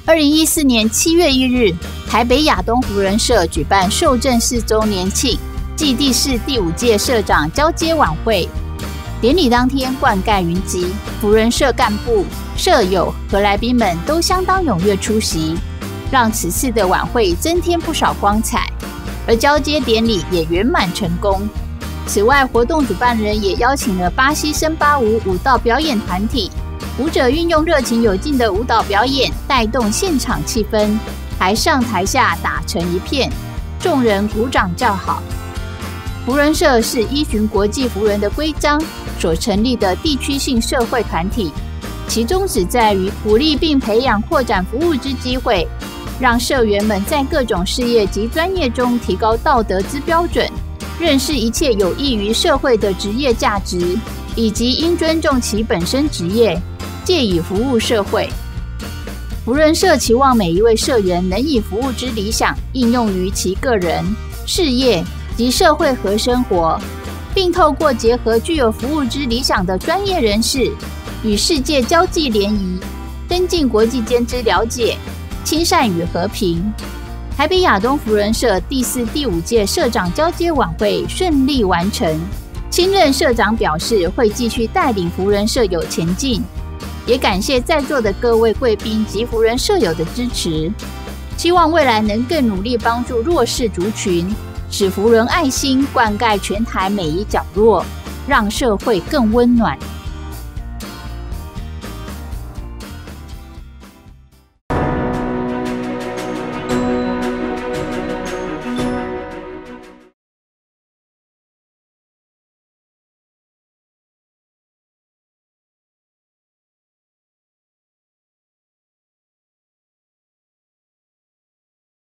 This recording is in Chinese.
2014年7月1日，台北亚东福人社举办受证4周年庆暨第5届社长交接晚会。典礼当天冠盖云集，福人社干部、社友和来宾们都相当踊跃出席，让此次的晚会增添不少光彩。而交接典礼也圆满成功。此外，活动主办人也邀请了巴西森巴舞舞蹈表演团体，舞者运用热情有劲的舞蹈表演，带动现场气氛，台上台下打成一片，众人鼓掌叫好。福人社是依循国际福人的规章所成立的地区性社会团体，其宗旨在于鼓励并培养扩展服务之机会，让社员们在各种事业及专业中提高道德之标准，认识一切有益于社会的职业价值，以及应尊重其本身职业，借以服务社会。福人社期望每一位社员能以服务之理想应用于其个人、事业及社会和生活，并透过结合具有服务之理想的专业人士，与世界交际联谊，增进国际间之了解，亲善与和平。台北亚东福人社第4、第5届社长交接晚会顺利完成，新任社长表示会继续带领福人社友前进，也感谢在座的各位贵宾及福人社友的支持，希望未来能更努力帮助弱势族群，使福人爱心灌溉全台每一角落，让社会更温暖。